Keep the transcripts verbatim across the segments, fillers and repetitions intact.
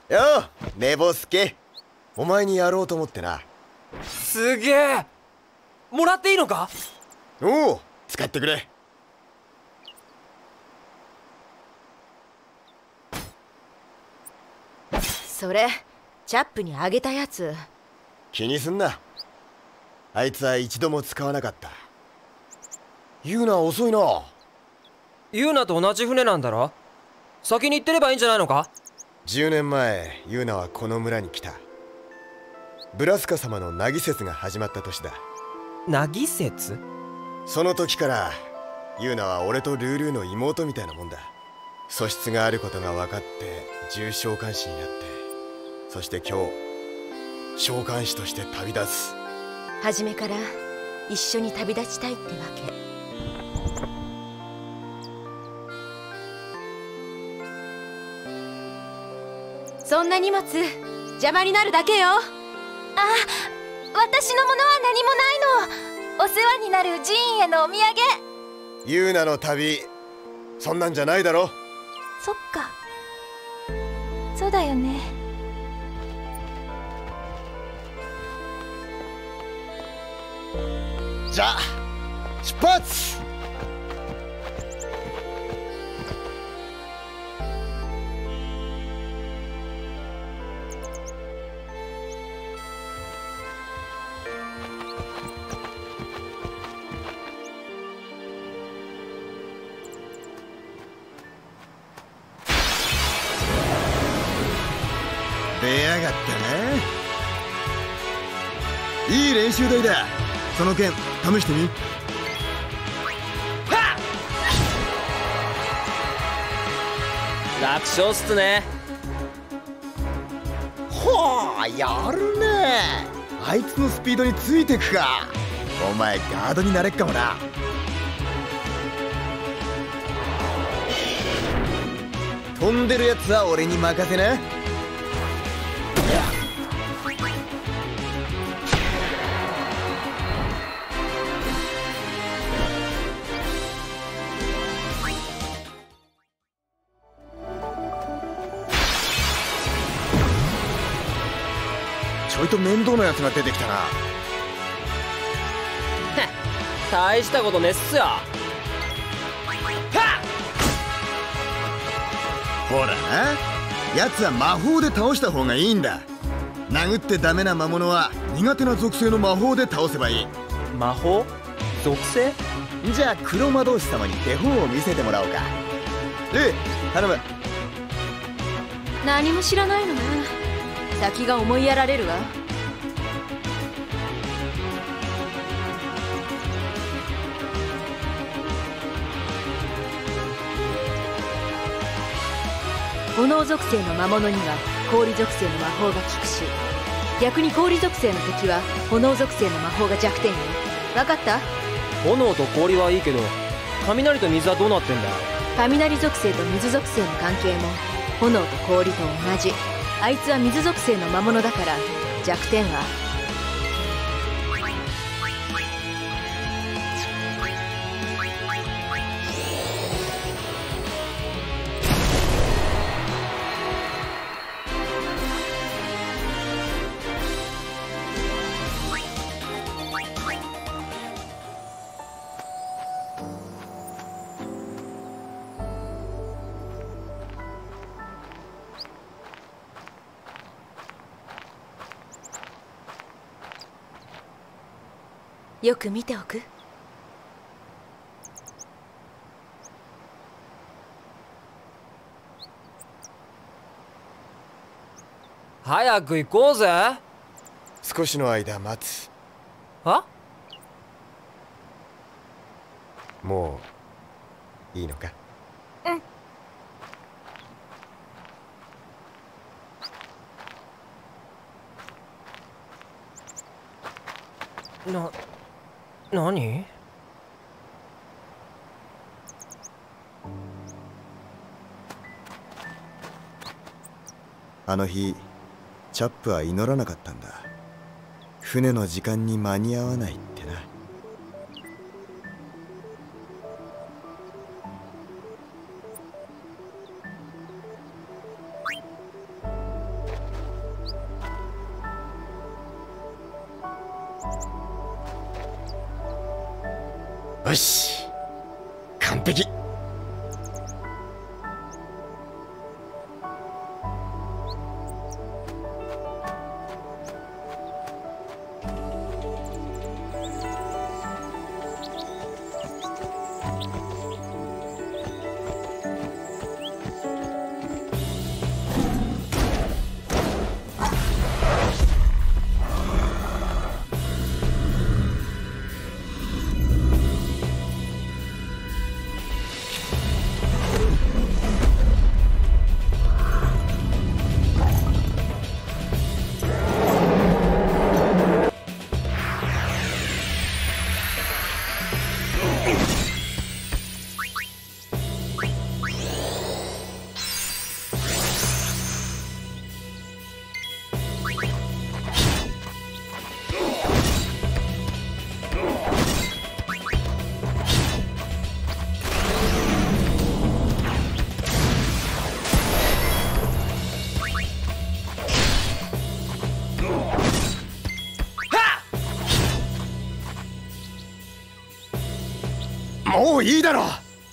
よう寝坊すけ。お前にやろうと思ってな。 すげえ。もらっていいのか？ おお、使ってくれ。 それチャップにあげたやつ。 気にすんな。あいつは一度も使わなかった。ユーナ遅いな。 ユーナと同じ船なんだろ？先に行ってればいいんじゃないのか？ じゅうねんまえユーナはこの村に来た。ブラスカ様の凪説が始まった年だ。 凪説？ その時からユーナは俺とルールーの妹みたいなもんだ。素質があることが分かって重召喚士になって、そして今日召喚士として旅立つ。 初めから一緒に旅立ちたいってわけ。そんな荷物邪魔になるだけよ。あ、 私のものは何もないの。お世話になる寺院へのお土産。 ユーナの旅、そんなんじゃないだろ。 そっか、そうだよね。 じゃあ出発。出やがったな。いい練習台だ。その剣試してみ。 楽勝っすね。 ほー、やるね。あいつのスピードについてくか。お前ガードになれっかもな。飛んでるやつは俺に任せな。ちょいと面倒なやつが出てきたな。 大したことねっすよ。 ほらな、やつは魔法で倒した方がいいんだ。殴ってダメな魔物は苦手な属性の魔法で倒せばいい。 魔法？属性？ じゃあ黒魔導士様に手本を見せてもらおうか。で、頼む。 何も知らないのね。先が思いやられるわ。炎属性の魔物には氷属性の魔法が効くし、逆に氷属性の敵は炎属性の魔法が弱点よ。分かった？ 炎と氷はいいけど、雷と水はどうなってんだよ。 雷属性と水属性の関係も炎と氷と同じ。あいつは水属性の魔物だから弱点は。よく見ておく。 早く行こうぜ。 少しの間待つ。 は？ もういいのか？ うん。な、何？ あの日チャップは祈らなかったんだ。船の時間に間に合わないってな。 よし、完璧。もういいだろう。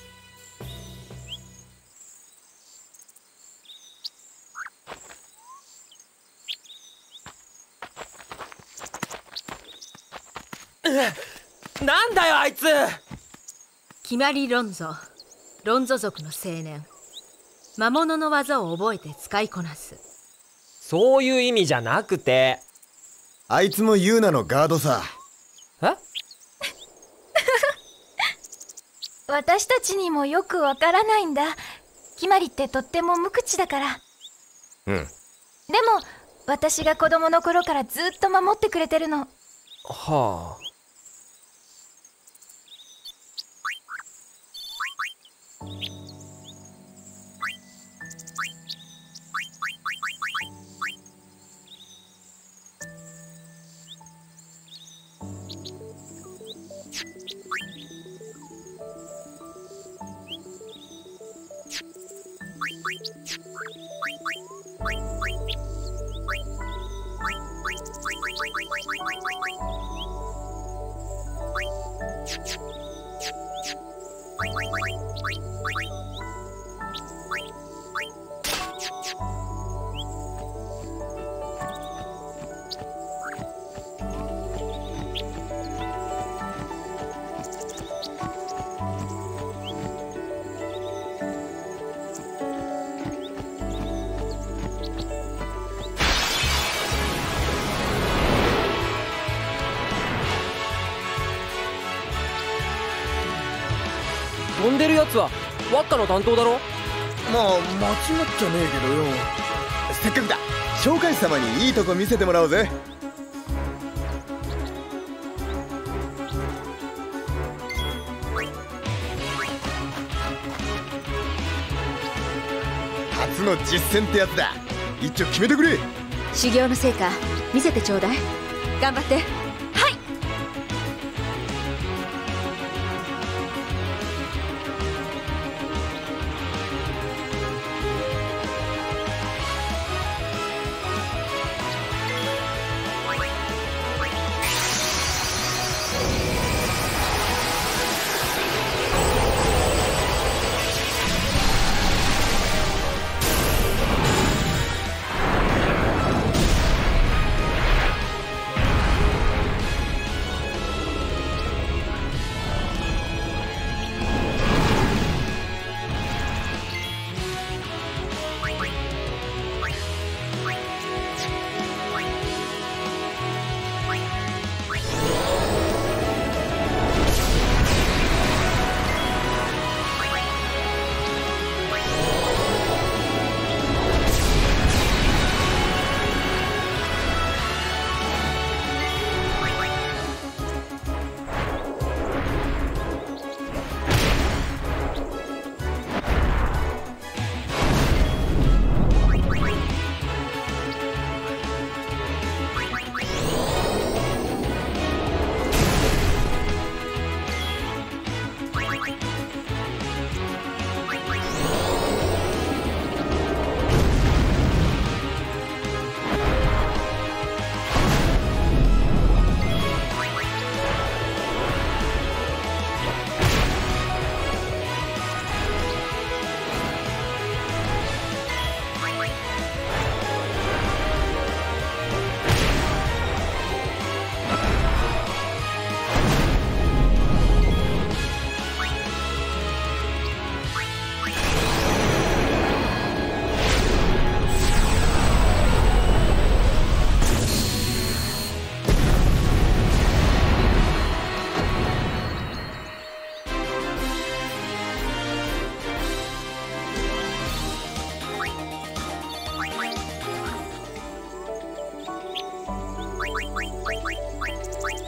なんだよあいつ。 決まりロンゾ、ロンゾ族の青年。魔物の技を覚えて使いこなす。 そういう意味じゃなくて。 あいつもユーナのガードさ。 え？ 私たちにもよくわからないんだ。決まりってとっても無口だから。 うん。 でも私が子供の頃からずっと守ってくれてるの。 はあ。飛んでるやつはワッカの担当だろ。 まあ間違っちゃねえけどよ。せっかくだ、紹介者様にいいとこ見せてもらおうぜ。初の実戦ってやつだ。一丁決めてくれ。 修行の成果見せてちょうだい。頑張って。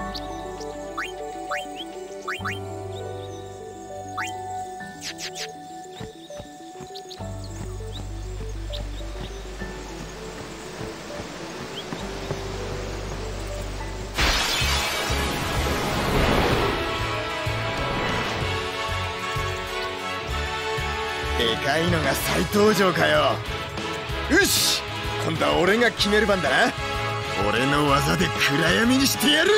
でかいのが再登場かよ。よし、今度は俺が決める番だな。俺の技で暗闇にしてやる。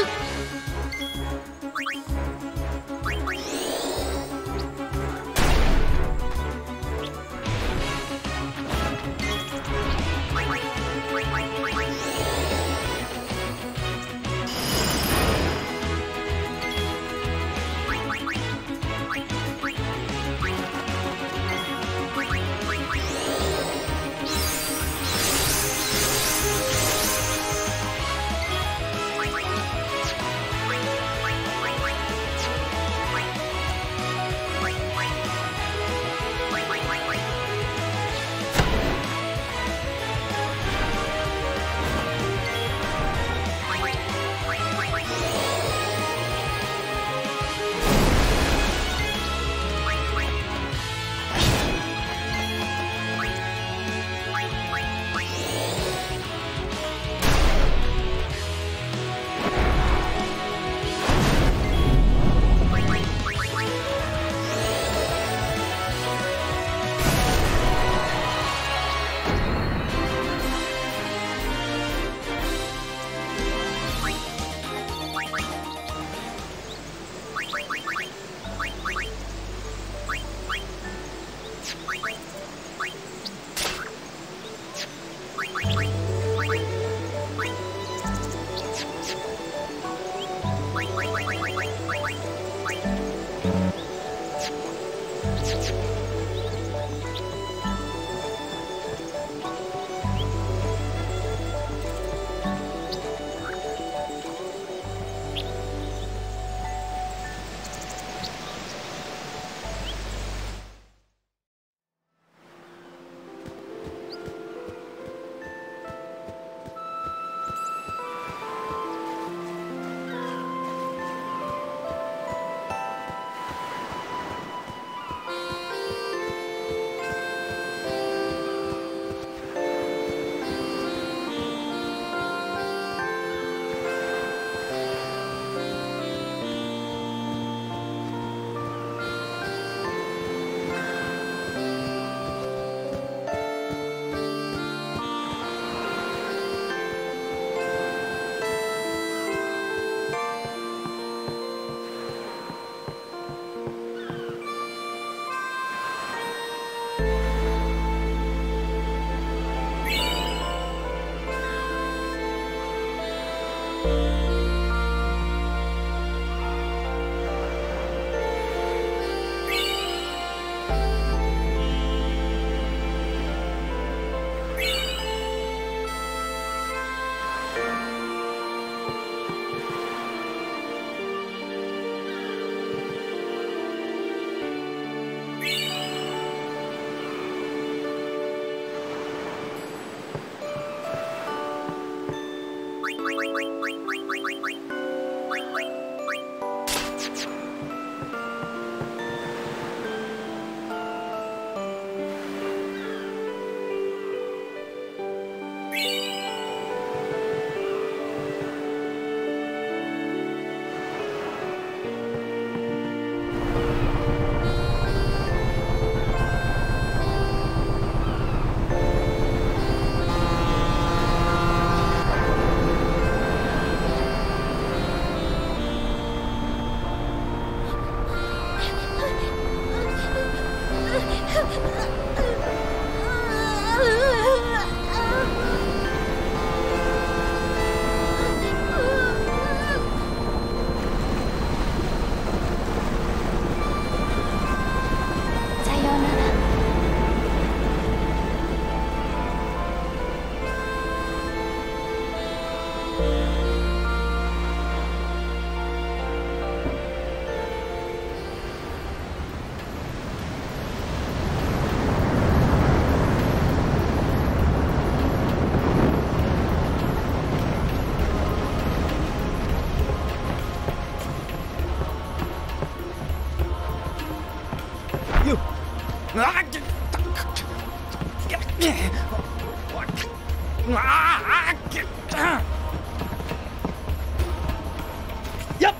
やっ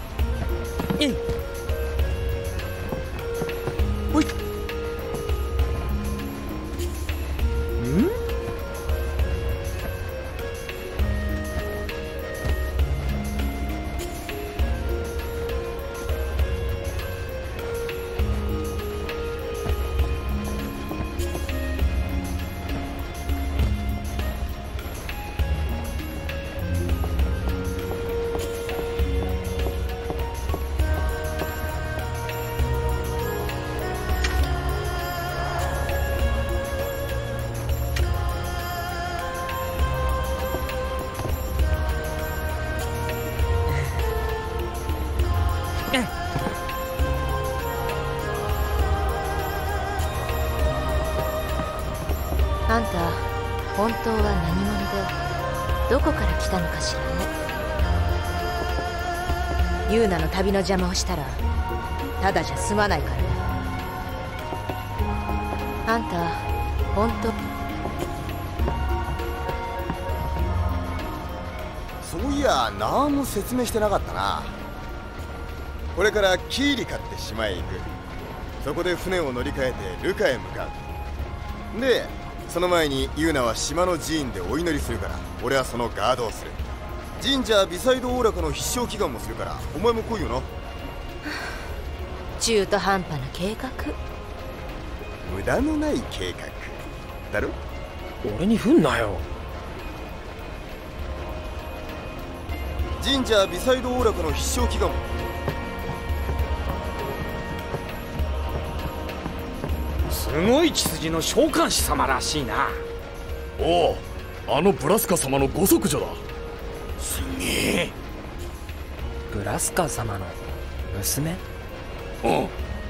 ほい。ん？ あんた本当は何者でどこから来たのかしらね。ユーナの旅の邪魔をしたらただじゃ済まないからね。あんた本当そういや何も説明してなかったな。これからキーリカって島へ行く。そこで船を乗り換えてルカへ向かう。でその前にユーナは島の寺院でお祈りするから、俺はそのガードをする。神社ビサイドオーラカの必勝祈願もするから、お前も来いよな。 中途半端な計画。 無駄のない計画だろ。 俺に振んなよ。 神社ビサイドオーラカの必勝祈願も。 すごい血筋の召喚師様らしいな。 おお、あのブラスカ様のご息女だ。 すげえ。 ブラスカ様の娘？ うん。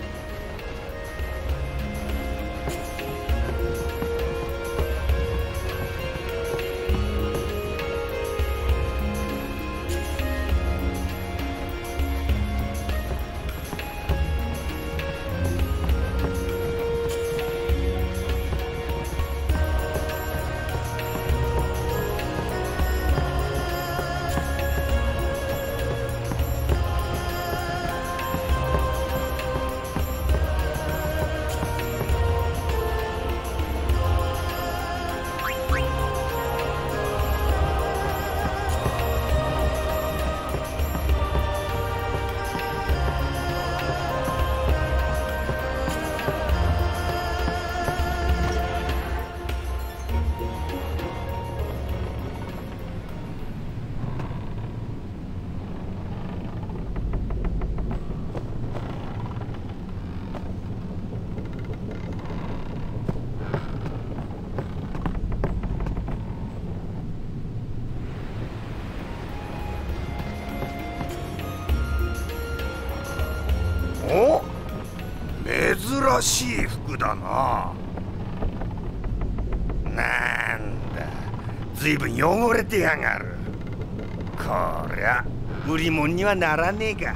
お、珍しい服だな。なんだ、ずいぶん汚れてやがる。こりゃ売り物にはならねえが。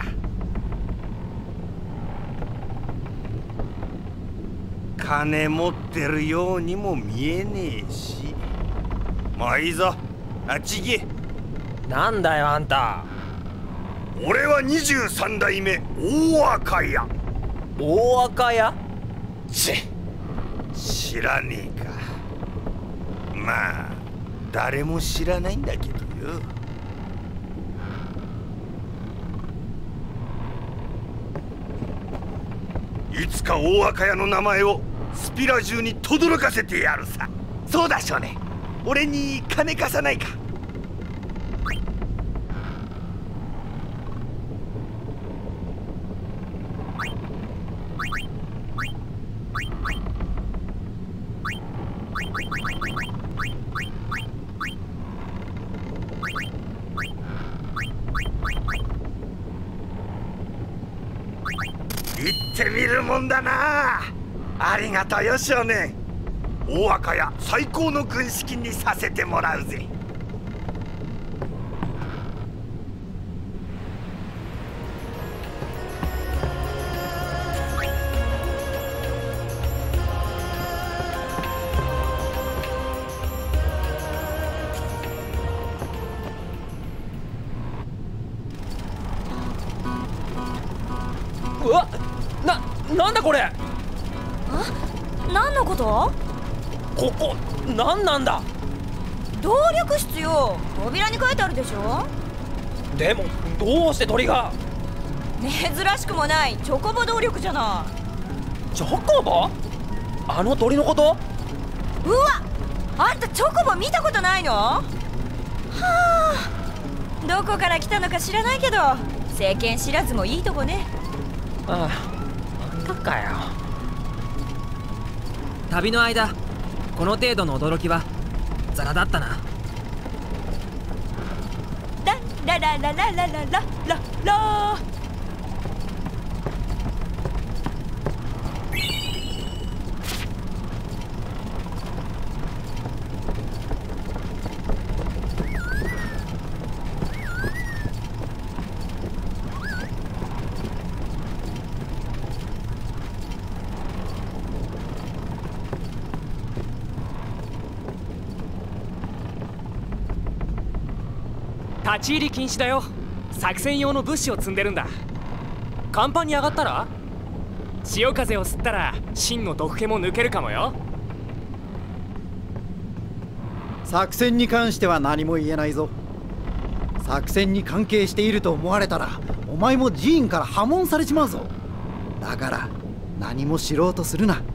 金持ってるようにも見えねえし。まあいいぞ、あっち行け。 なんだよあんた。 俺はにじゅうさん代目大赤屋。 大赤屋？ ちっ、知らねえか。まあ誰も知らないんだけどよ。いつか大赤屋の名前をスピラ中に轟かせてやるさ。そうだ少年、俺に金貸さないか。行ってみるもんだな。ありがとうよ少年。大赤屋最高の軍資金にさせてもらうぜ。 うわ、な、なんだこれ。 あ、何のこと？ ここ、なんなんだ。 動力室よ。扉に書いてあるでしょ。 でもどうして鳥が。 珍しくもないチョコボ動力じゃない。 チョコボ？あの鳥のこと？ うわ、あんたチョコボ見たことないの？はあ、どこから来たのか知らないけど世間知らずもいいとこね。 ああ、またかよ。旅の間この程度の驚きはザラだったな。 ララララララララララ。 立ち入り禁止だよ。作戦用の物資を積んでるんだ。甲板に上がったら潮風を吸ったら真の毒気も抜けるかもよ。 作戦に関しては何も言えないぞ。作戦に関係していると思われたらお前も寺院から破門されちまうぞ。だから何も知ろうとするな。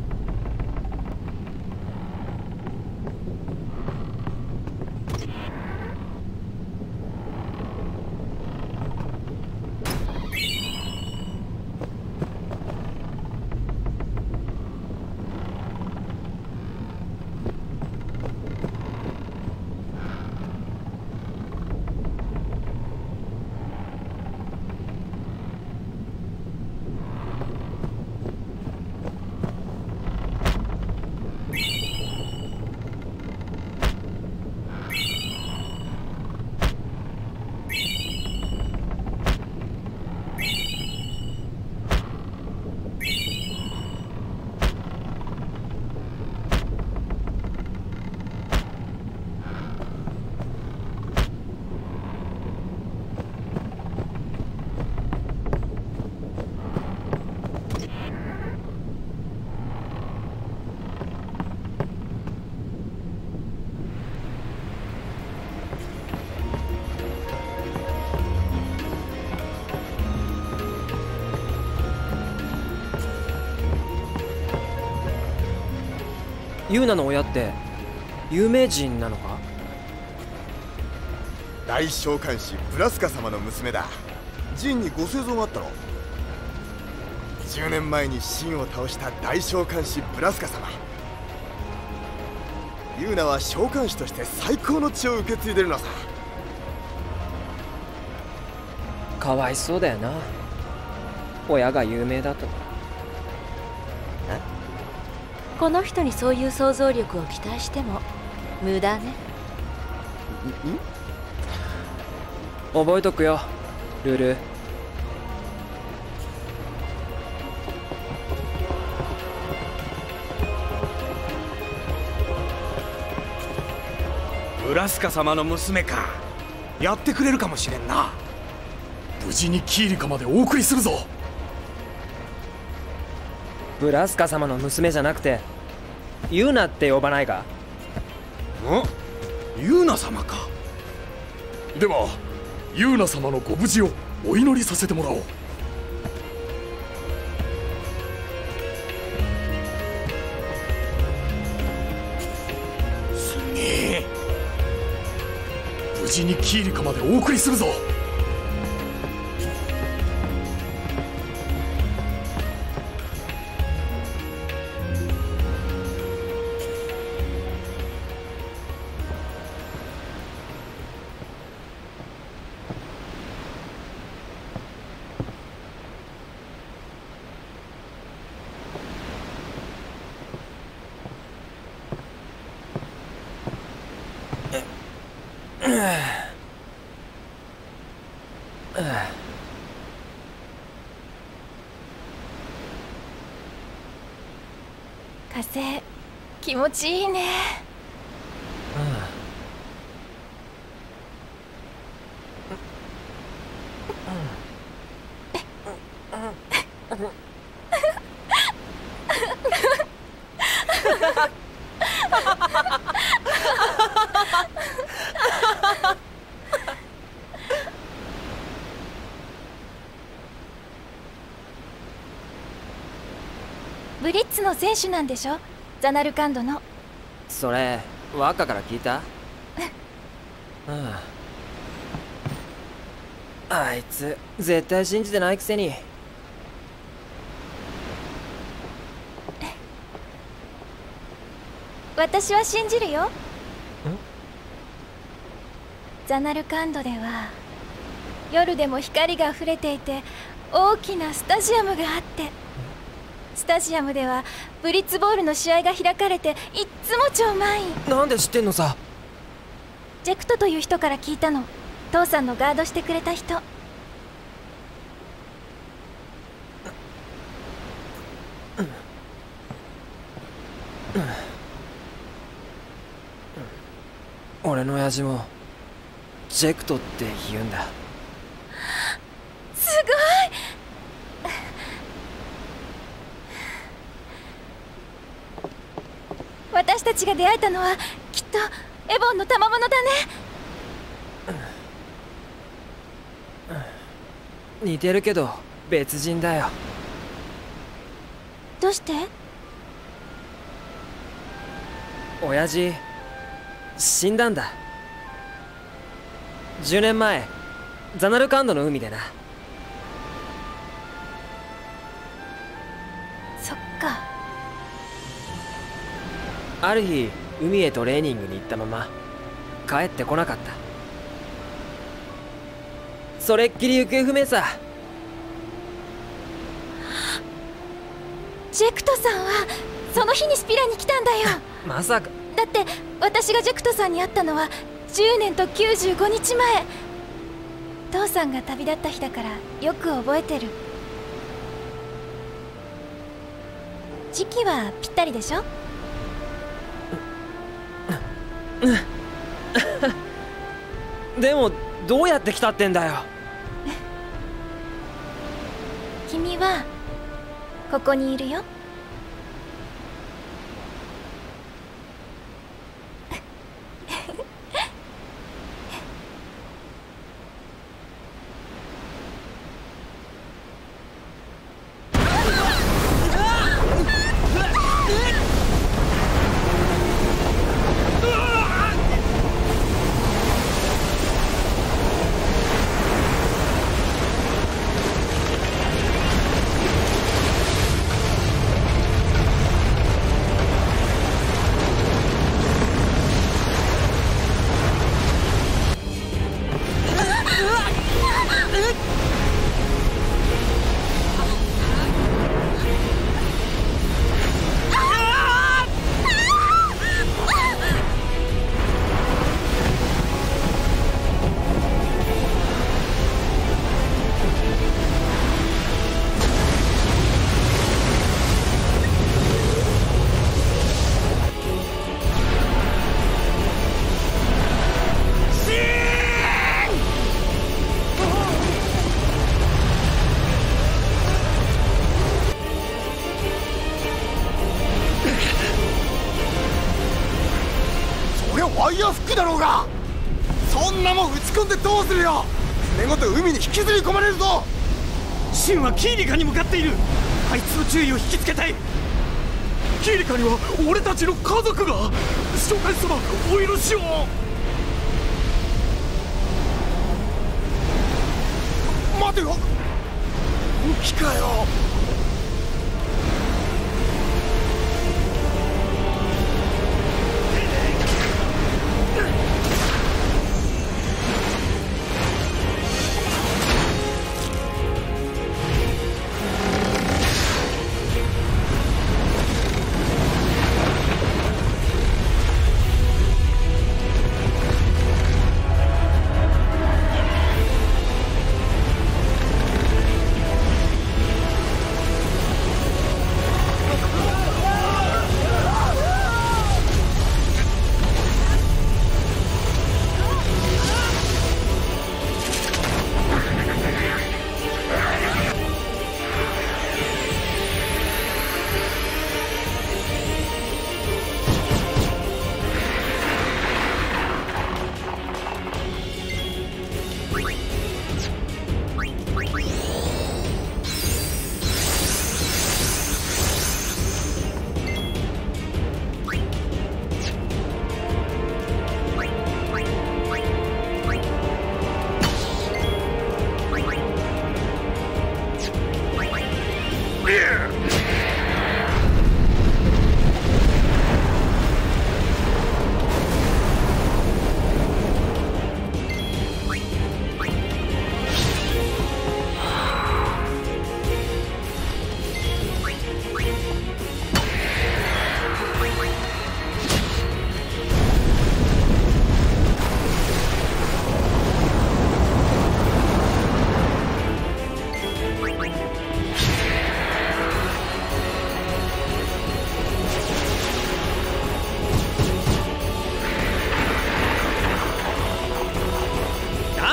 ユーナの親って有名人なのか？ 大召喚師ブラスカ様の娘だ。ジンにご生存があったろ。じゅうねんまえにシンを倒した大召喚師ブラスカ様。ユーナは召喚師として最高の血を受け継いでるのさ。 かわいそうだよな、親が有名だと。 この人にそういう想像力を期待しても無駄ね。 覚えとくよ、ルル。 ブラスカ様の娘か。やってくれるかもしれんな。 無事にキーリカまでお送りするぞ。 ブラスカ様の娘じゃなくてユーナって呼ばないか？ ん？ユーナ様か。 ではユーナ様のご無事をお祈りさせてもらおう。 すげえ。 無事にキーリカまでお送りするぞ。 風気持ちいいね。 ブリッツの選手なんでしょ、ザナルカンドの。 それワッカから聞いた？ああ、あいつ絶対信じてないくせに。 私は信じるよ。ザナルカンドでは夜でも光が溢れていて大きなスタジアムがあって、スタジアムではブリッツボールの試合が開かれていっつも超満員。 なんで知ってんのさ？ ジェクトという人から聞いたの。父さんのガードしてくれた人。 俺の親父もジェクトって言うんだ。 すごい。私たちが出会えたのはきっとエボンの賜物だね。 似てるけど別人だよ。 どうして？ 親父死んだんだ。じゅうねんまえザナルカンドの海でな。 そっか。 ある日海へトレーニングに行ったまま帰ってこなかった。それっきり行方不明さ。 ジェクトさんはその日にスピラに来たんだよ。 まさか。 だって私がジェクトさんに会ったのはじゅうねんときゅうじゅうごにちまえ。父さんが旅立った日だからよく覚えてる。時期はぴったりでしょ？ でもどうやって来たってんだよ。 君はここにいるよ。 ワイヤーフックだろうが。そんなもん打ち込んでどうするよ。船ごと海に引きずり込まれるぞ。 シンはキーリカに向かっている。あいつの注意を引きつけたい。キーリカには俺たちの家族が。召喚師様お許しを。 待てよ、本気かよ。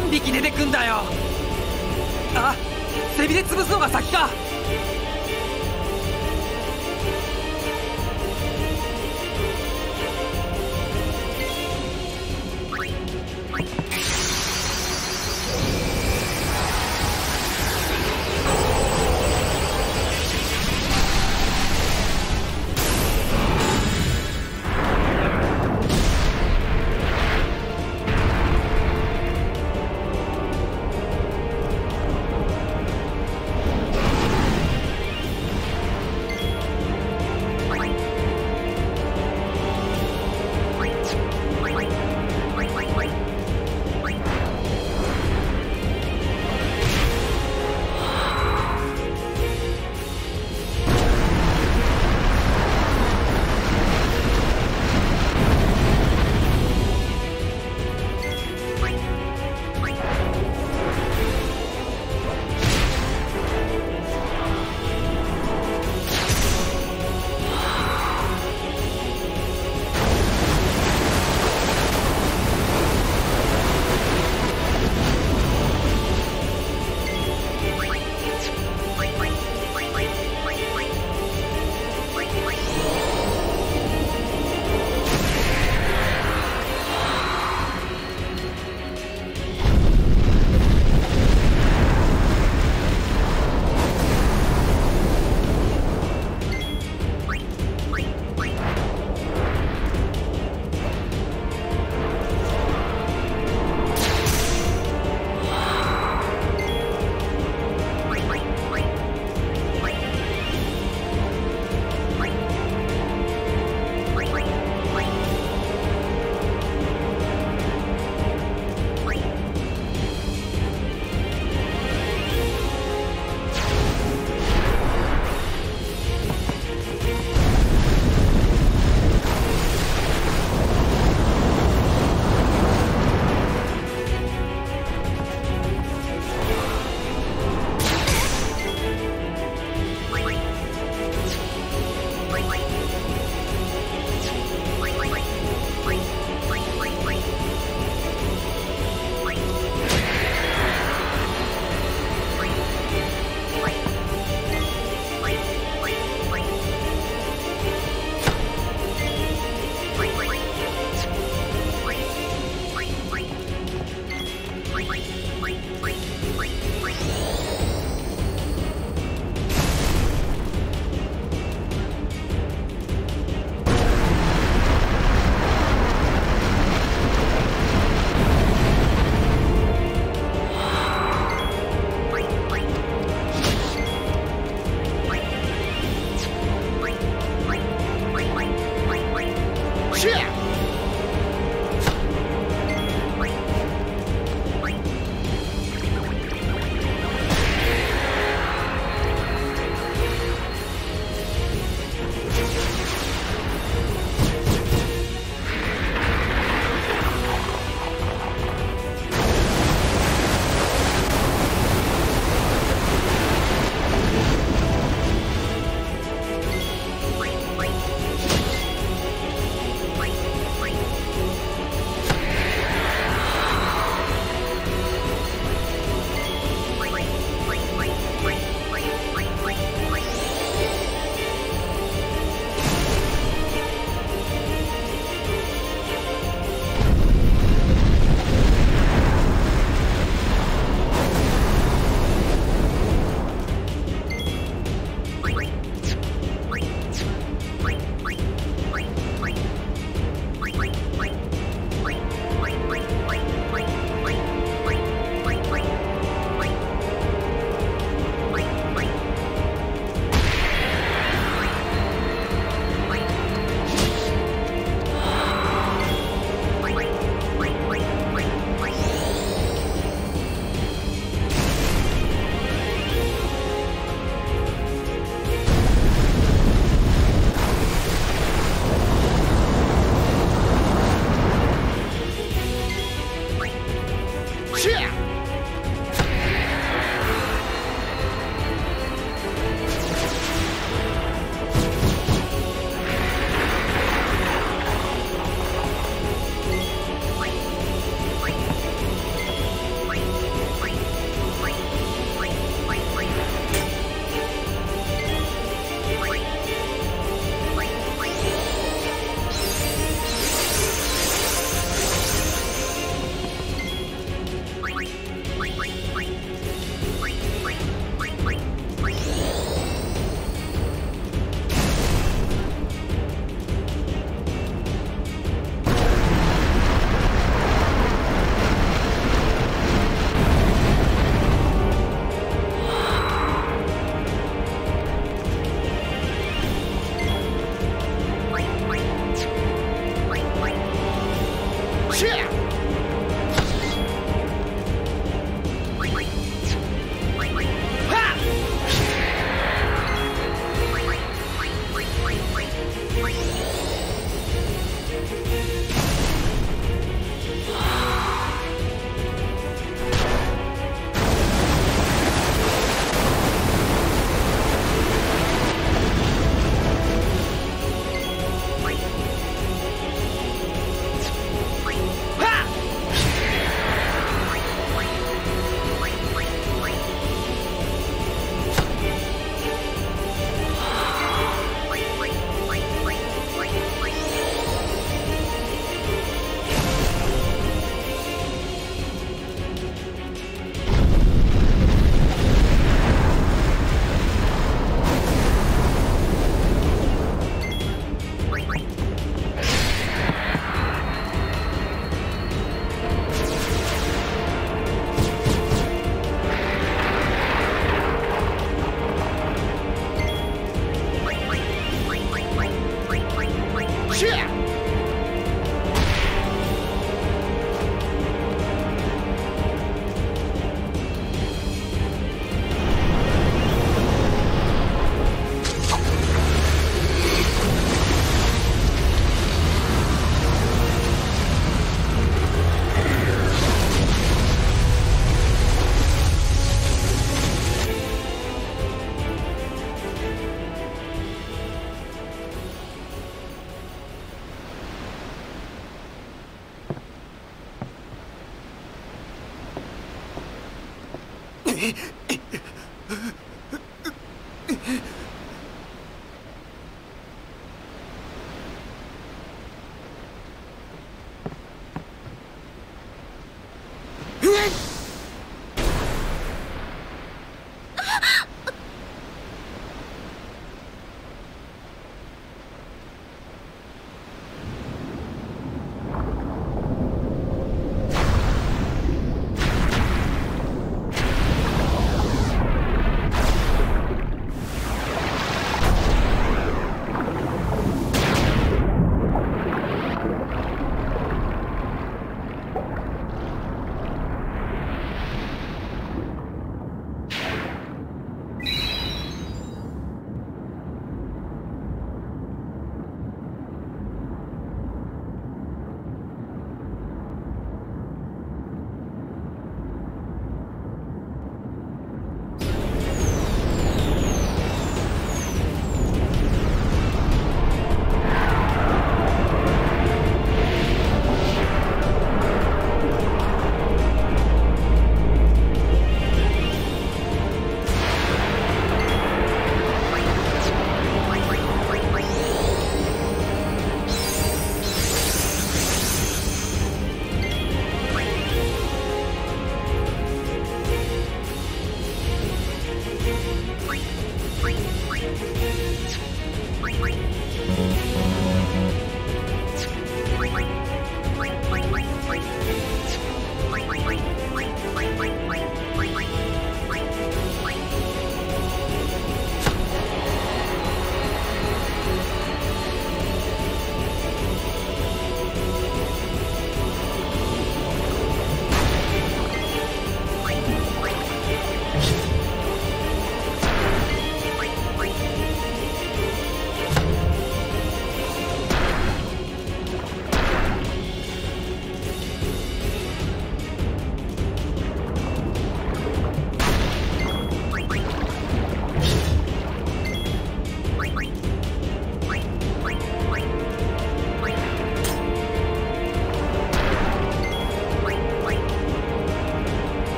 何匹出てくんだよ。あ、背びれ潰すのが先か。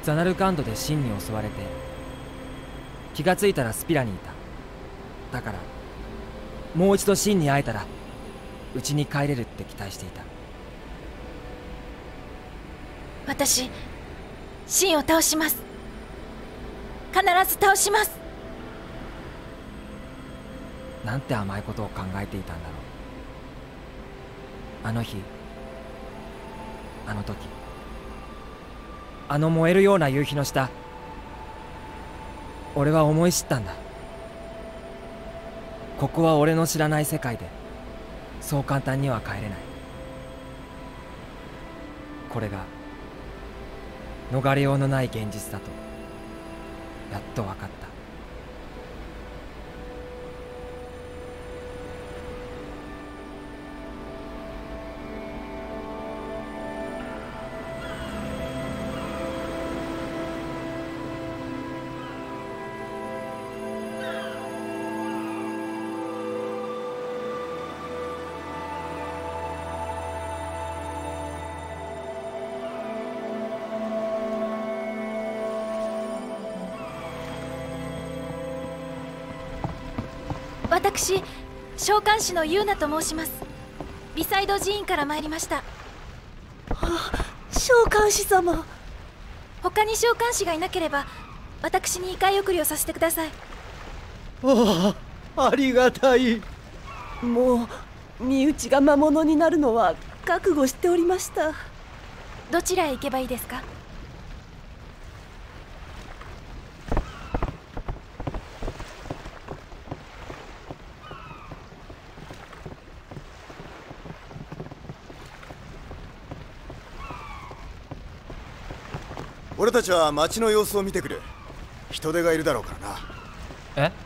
ザナルカンドでシンに襲われて、気がついたらスピラにいた。だからもう一度シンに会えたら家に帰れるって期待していた。 私シンを倒します。必ず倒します。 なんて甘いことを考えていたんだろう。あの日、あの時、あの燃えるような夕日の下、俺は思い知ったんだ。ここは俺の知らない世界で、そう簡単には帰れない。これが逃れようのない現実だとやっと分かった。 私召喚師のユーナと申します。ビサイド寺院から参りました。 あ、召喚師様。 他に召喚師がいなければ私に異界送りをさせてください。 ああ、ありがたい。 もう身内が魔物になるのは覚悟しておりました。 どちらへ行けばいいですか？ 俺たちは街の様子を見てくる。人手がいるだろうからな。 え？